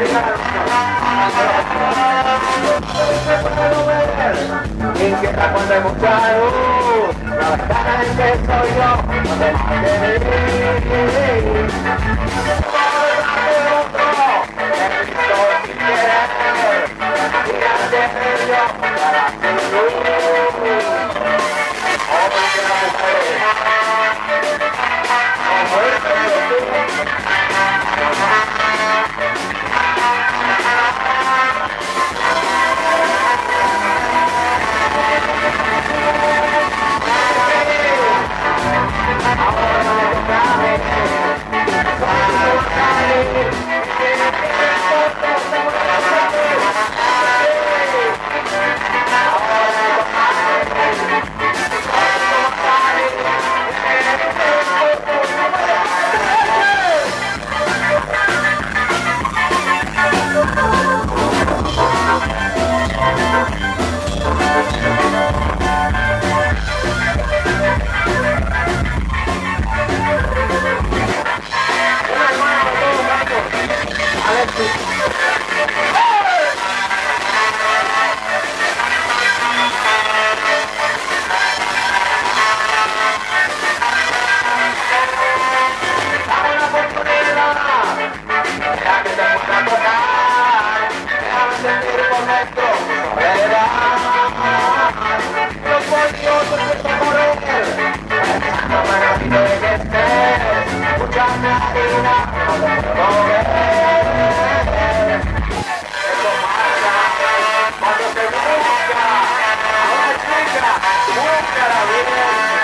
Inquieta cuando hay mucha luz, la ventana en que soy yo, no te dejes de vivir. Por otro, necesito sin querer, mirarte yo para ser luz. Oh, que la mujer, como el tú. Cuando te busca, a una chica, búscala bien.